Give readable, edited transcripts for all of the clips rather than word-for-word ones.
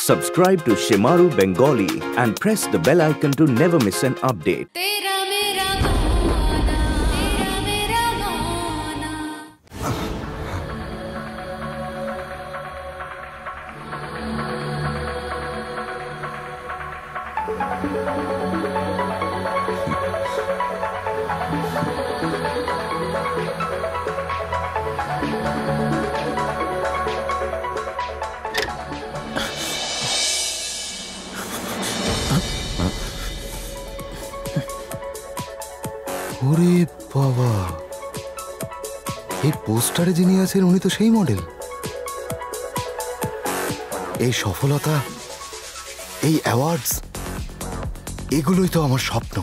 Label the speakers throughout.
Speaker 1: Subscribe to Shimaru Bengali and press the bell icon to never miss an update.
Speaker 2: ওরে বাবা, এই পোস্টারে যিনি আছেন উনি তো সেই মডেল। এই সফলতা, এই অ্যাওয়ার্ডস, এগুলোই তো আমার স্বপ্ন।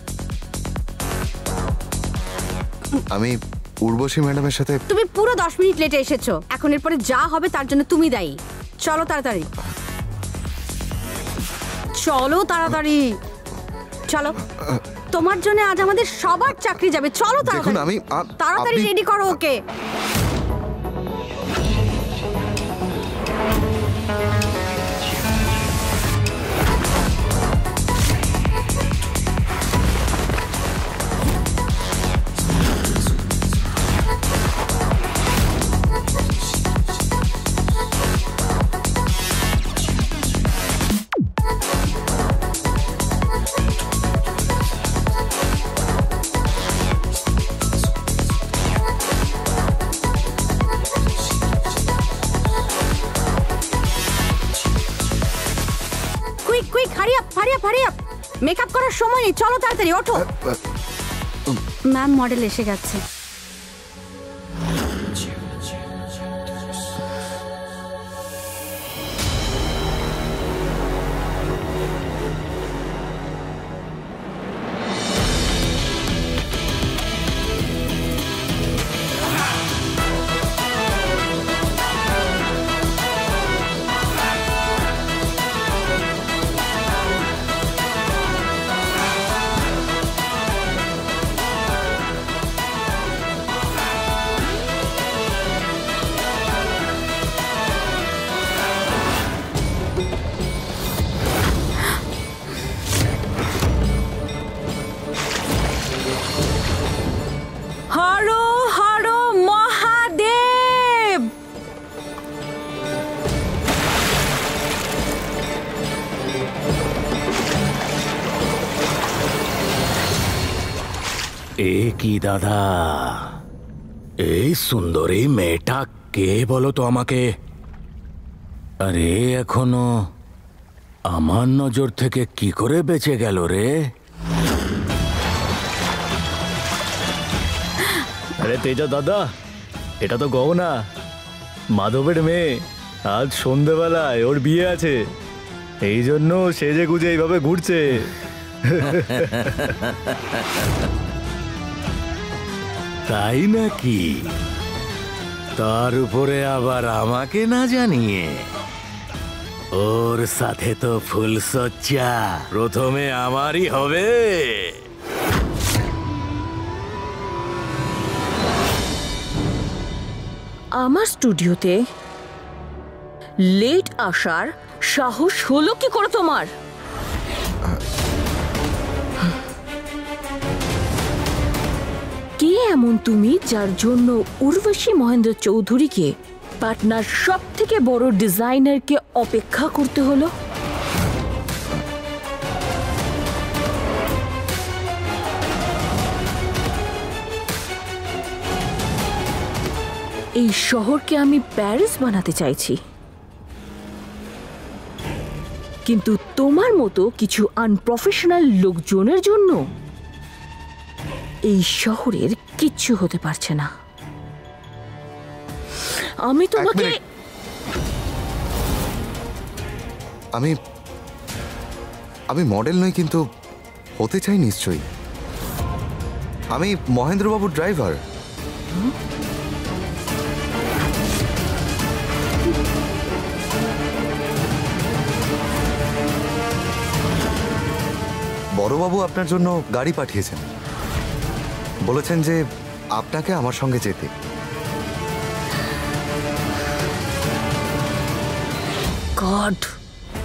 Speaker 2: আমি উর্বশী ম্যাডামের সাথে।
Speaker 3: তুমি পুরো 10 মিনিট লেটে এসেছো। এখন এরপরে যা হবে তার জন্য তুমি দায়ী। চলো তাড়াতাড়ি, চলো তাড়াতাড়ি, চলো। তোমার জন্য আজ আমাদের সবার চাকরি যাবে। চলো তাড়াতাড়ি, তাড়াতাড়ি রেডি করো ওকে। মেকআপ করার সময় নেই, চলো তাড়াতাড়ি ওঠো। ম্যাম, মডেল এসে গেছে।
Speaker 4: কি দাদা, এই সুন্দরী মেয়েটা কে বলো তো আমাকে? আরে এখনো আমার নজর থেকে কি করে বেঁচে গেল রে?
Speaker 5: আরে তেজা দাদা, এটা তো গহনা, মাধবের মেয়ে। আজ সন্ধেবেলায় ওর বিয়ে আছে, এই জন্য সেজে গুজে এইভাবে ঘুরছে।
Speaker 4: তাই নাকি? তার উপরে আবার আমাকে না জানিয়ে। ওর সাথে তো ফুলসজ্জা প্রথমে আমারই হবে।
Speaker 6: আমার স্টুডিওতে লেট আসার সাহস হলো কি করে তোমার? কে এমন তুমি যার জন্য উর্বশী মহেন্দ্র চৌধুরীকে, পাটনার সব থেকে বড় ডিজাইনারকে অপেক্ষা করতে হলো? এই শহরকে আমি প্যারিস বানাতে চাইছি, কিন্তু তোমার মতো কিছু আনপ্রফেশনাল লোকজনের জন্য এই শহরের কিচ্ছু হতে পারছে না। আমি তোমাকে
Speaker 2: আমি মডেল নই, কিন্তু হতে চাই নিশ্চয়ই। আমি মহেন্দ্রবাবুর ড্রাইভার। বড়বাবু আপনার জন্য গাড়ি পাঠিয়েছেন, বলেছেন যে আপনাকে আমার সঙ্গে যেতে।
Speaker 6: God,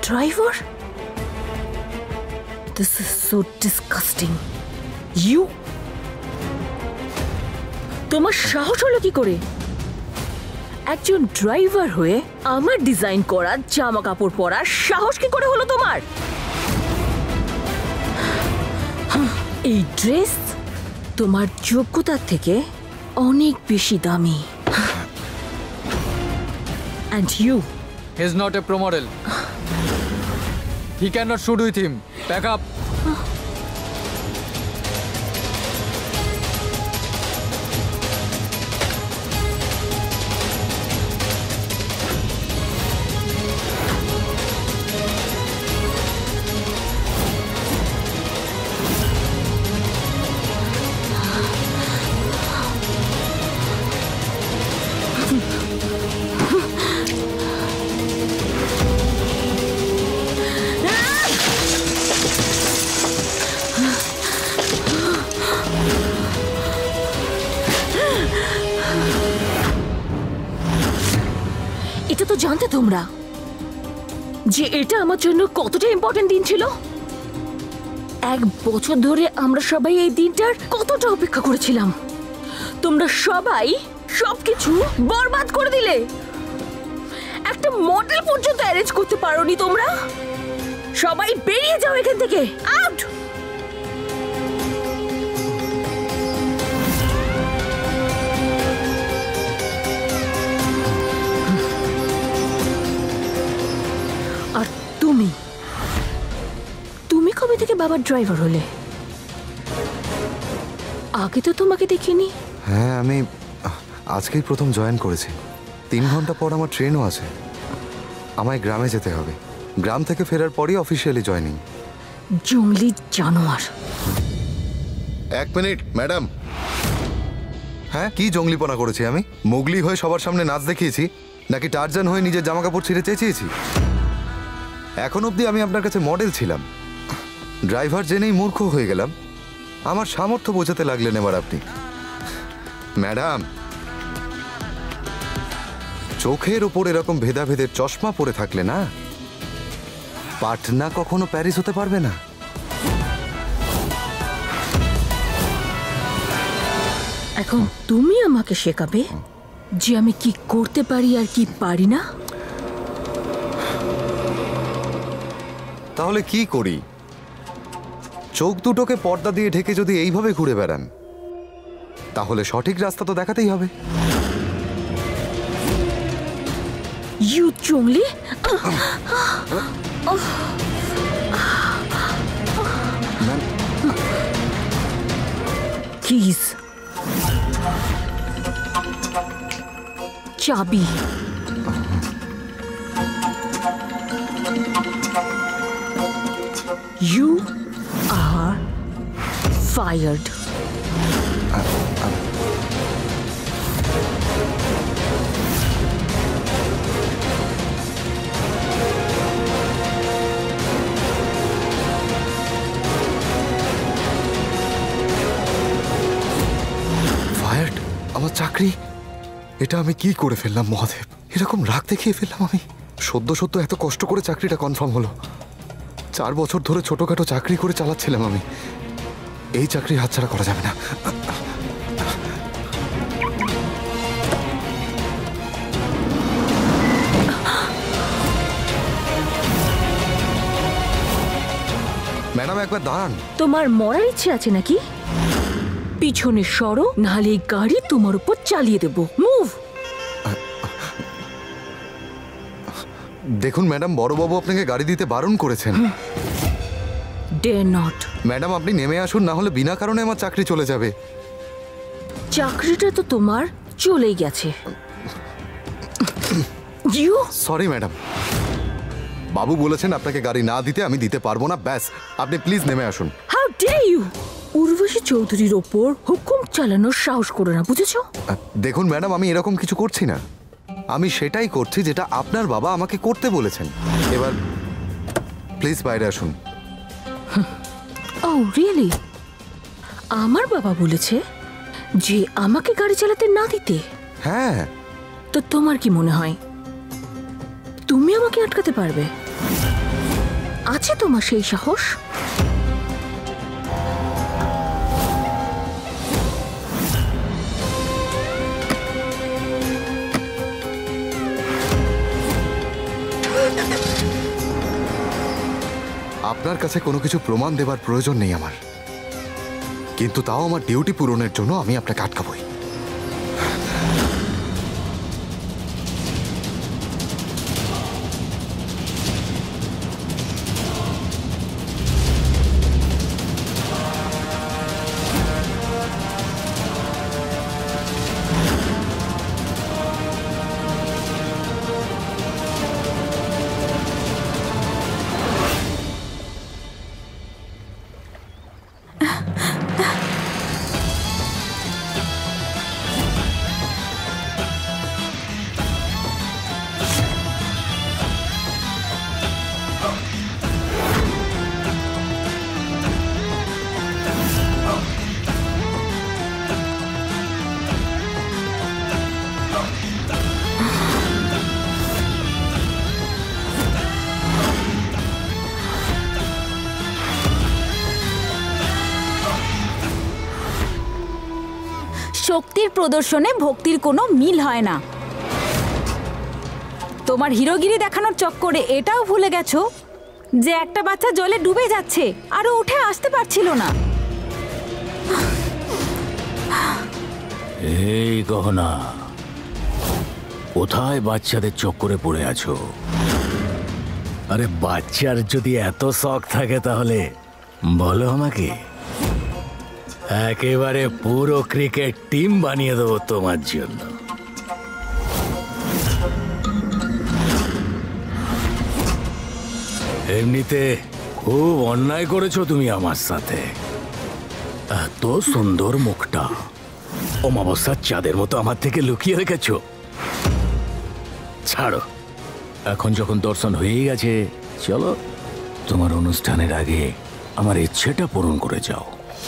Speaker 6: driver? This is so disgusting. You? তোমার সাহস হলো কি করে একজন ড্রাইভার হয়ে আমার ডিজাইন করা জামা কাপড় পরার সাহস কি করে হলো তোমার? এই ড্রেস তোমার যোগ্যতার থেকে অনেক বেশি দামি। And you?
Speaker 7: He is not a pro model. He cannot shoot with him. Back up.
Speaker 6: এটা তো জানতে তোমরা যে এটা আমার জন্য কতটা ইম্পর্টেন্ট দিন ছিল। 1 বছর ধরে আমরা সবাই এই দিনটার কতটা অপেক্ষা করেছিলাম। তোমরা সবাই সবকিছু বরবাদ করে দিলে। একটা মডেল পর্যন্ত অ্যারেঞ্জ করতে পারোনি তোমরা। সবাই বেরিয়ে যাও এখান থেকে, আউট। আর তুমি কবে থেকে বাবার ড্রাইভার হলে? আগে তো তোমাকে দেখিনি।
Speaker 2: হ্যাঁ, আমি আজকেই প্রথম জয়েন করেছি। 3 ঘন্টা পর আমার ট্রেনও আছে। আমায় গ্রামে যেতে হবে। গ্রাম থেকে ফেরার পরই অফিসিয়ালি জয়েনিং।
Speaker 6: জঙ্গলি জানোয়ার।
Speaker 2: 1 মিনিট ম্যাডাম। হ্যাঁ, কি জঙ্গলিপনা করেছি আমি? মোগলি হয়ে সবার সামনে নাচ দেখিয়েছি, নাকি টারজান হয়ে নিজের জামাকাপড় ছিঁড়ে চেঁচিয়েছি? এখন অবধি আমি আপনার কাছে মডেল ছিলাম, ড্রাইভার জেনেই মূর্খ হয়ে গেলাম। আমার সামর্থ্য বোঝাতে লাগলেন এবার আপনি। ম্যাডাম, চোখের ওপর এরকম ভেদাভেদের চশমা পরে থাকলে না, পাটনা কখনো প্যারিস হতে পারবে না।
Speaker 6: এখন তুমি আমাকে শেখাবে যে আমি কি করতে পারি আর কি পারি না।
Speaker 2: তাহলে কি করি? চোখ দুটোকে পর্দা দিয়ে ঢেকে যদি এইভাবে ঘুরে বেড়ান, তাহলে সঠিক রাস্তা তো দেখাতেই হবে।
Speaker 6: ইউ জঙ্গলি। প্লিজ, চাবি। You are fired.
Speaker 2: ফায়ার্ড? আমার চাকরি? এটা আমি কি করে ফেললাম মহাদেব? এরকম রাগ দেখিয়ে ফেললাম আমি। সদ্য এত কষ্ট করে চাকরিটা কনফার্ম হলো। 4 বছর ধরে ছোটখাটো চাকরি করে চালাচ্ছিলাম আমি। এই চাকরি হাতছাড়া করা যাবে না। ম্যাডাম, একবার দাঁড়ান।
Speaker 6: তোমার মরার ইচ্ছে আছে নাকি? পিছনে সরো, নাহলে এই গাড়ি তোমার উপর চালিয়ে দেব। মুভ।
Speaker 2: দেখুন ম্যাডাম, বড়বাবু আপনাকে গাড়ি দিতে বারণ করেছেন।
Speaker 6: Dare not.
Speaker 2: ম্যাডাম, আপনি নেমে আসুন, না হলে বিনা কারণে আমার চাকরি চলে যাবে।
Speaker 6: চাকরিটা তো তোমার চলেই গেছে। ইউ।
Speaker 2: সরি ম্যাডাম, বাবু বলেছেন আপনাকে গাড়ি না দিতে, আমি দিতে পারবো না। ব্যাস, আপনি প্লিজ নেমে আসুন।
Speaker 6: How dare you! উর্বশী চৌধুরীর ওপর হুকুম চালানোর সাহস করো না, বুঝেছো?
Speaker 2: দেখুন ম্যাডাম, আমি এরকম কিছু করছি না। আমি সেটাই করছি যেটা আপনার বাবা আমাকে করতে বলেছেন। এবার প্লিজ বাইরে আসুন।
Speaker 6: Oh really? আমার বাবা বলেছে যে আমাকে গাড়ি চালাতে না দিতে?
Speaker 2: হ্যাঁ।
Speaker 6: তো তোমার কি মনে হয় তুমি আমাকে আটকাতে পারবে? আছে তোমার সেই সাহস?
Speaker 2: আপনার কাছে কোনো কিছু প্রমাণ দেবার প্রয়োজন নেই আমার, কিন্তু তাও আমার ডিউটি পূরণের জন্য আমি আপনাকে আটকাবই।
Speaker 3: শক্তির প্রদর্শনে ভক্তির কোনো মিল হয় না। তোমার হিরোগিরি দেখানোর চক্করে এটাও ভুলে গেছো যে একটা বাচ্চা জলে ডুবে যাচ্ছে আর ও উঠে আসতে পারছিল না।
Speaker 4: এই গহনা, কোথায় বাচ্চাদের চক্করে পড়ে আছো? আরে বাচ্চার যদি এত শখ থাকে তাহলে বলো আমাকে, একেবারে পুরো ক্রিকেট টিম বানিয়ে দেবো তোমার জন্য। এমনিতে খুব অন্যায় করেছো তুমি আমার সাথে। এত সুন্দর মুখটা অমাবস্যার চাঁদের মতো আমার থেকে লুকিয়ে রেখেছো। ছাড়ো, এখন যখন দর্শন হয়ে গেছে, চলো তোমার অনুষ্ঠানের আগে আমার ইচ্ছেটা পূরণ করে যাও।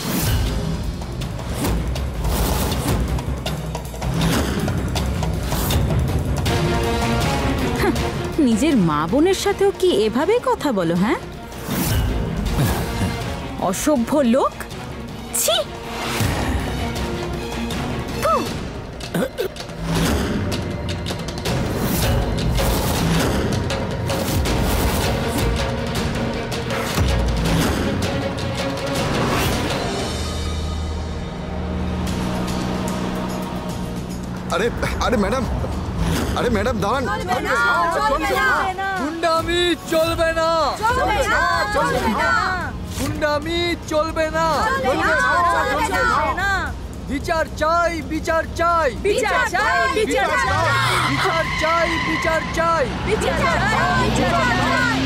Speaker 3: নিজের মা বোনের সাথেও কি এভাবেই কথা বলো? হ্যাঁ, অসভ্য লোক। ছি।
Speaker 2: আরে আরে ম্যাডাম, আরে ম্যাডাম দাঁড়ান।
Speaker 7: গুন্ডামি চলবে না, গুন্ডামি চলবে না। বিচার চাই, বিচার চাই, বিচার চাই, বিচার চাই, বিচার চাই, বিচার চাই, বিচার চাই।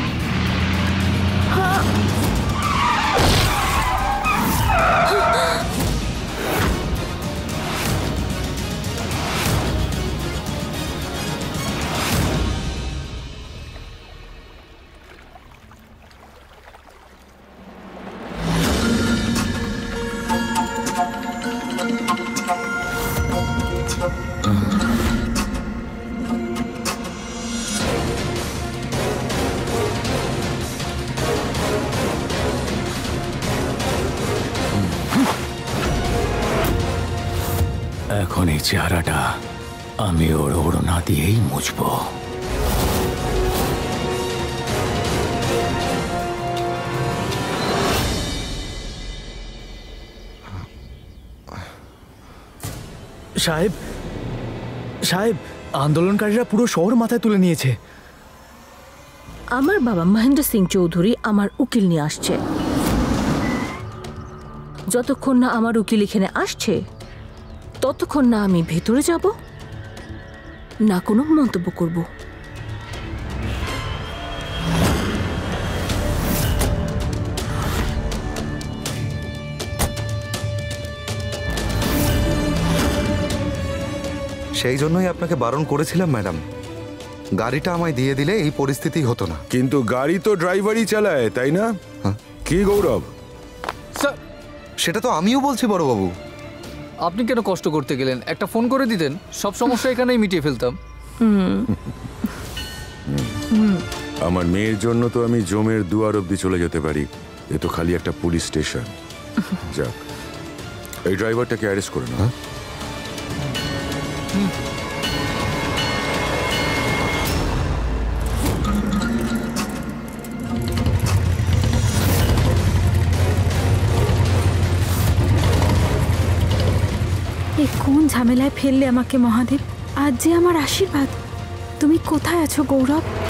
Speaker 4: এখন এই চেহারাটা আমি ওর ওড়না দিয়েই মুছবো।
Speaker 5: সাহেব, সাহেব, আন্দোলনকারীরা পুরো শহর মাথায় তুলে নিয়েছে।
Speaker 6: আমার বাবা মহেন্দ্র সিং চৌধুরী আমার উকিল নিয়ে আসছে। যতক্ষণ না আমার উকিল এখানে আসছে ততক্ষণ না আমি ভেতরে যাব, না কোনো মন্তব্য করব।
Speaker 2: সেই জন্যই আপনাকে বারণ করেছিলাম ম্যাডাম, গাড়িটা আমায় দিয়ে দিলে এই পরিস্থিতি হতো না।
Speaker 8: কিন্তু গাড়ি তো ড্রাইভারই চালায়, তাই না? কি গৌরব?
Speaker 7: স্যার,
Speaker 2: সেটা তো আমিও বলছি বড়বাবু।
Speaker 7: আপনি কেন কষ্ট করতে গেলেন? একটা ফোন করে দিতেন, সব সমস্যা এখানেই মিটিয়ে ফেলতাম।
Speaker 8: আমার মেয়ের জন্য তো আমি জমের দুয়ার অব্দি চলে যেতে পারি, এ তো খালি একটা পুলিশ স্টেশন। যাক, এই ড্রাইভারটাকে অ্যারেস্ট করে না।
Speaker 9: এ কোন ঝামেলায় ফেললে আমাকে মহাদেব? আজ যে আমার আশীর্বাদ। তুমি কোথায় আছো গৌরব?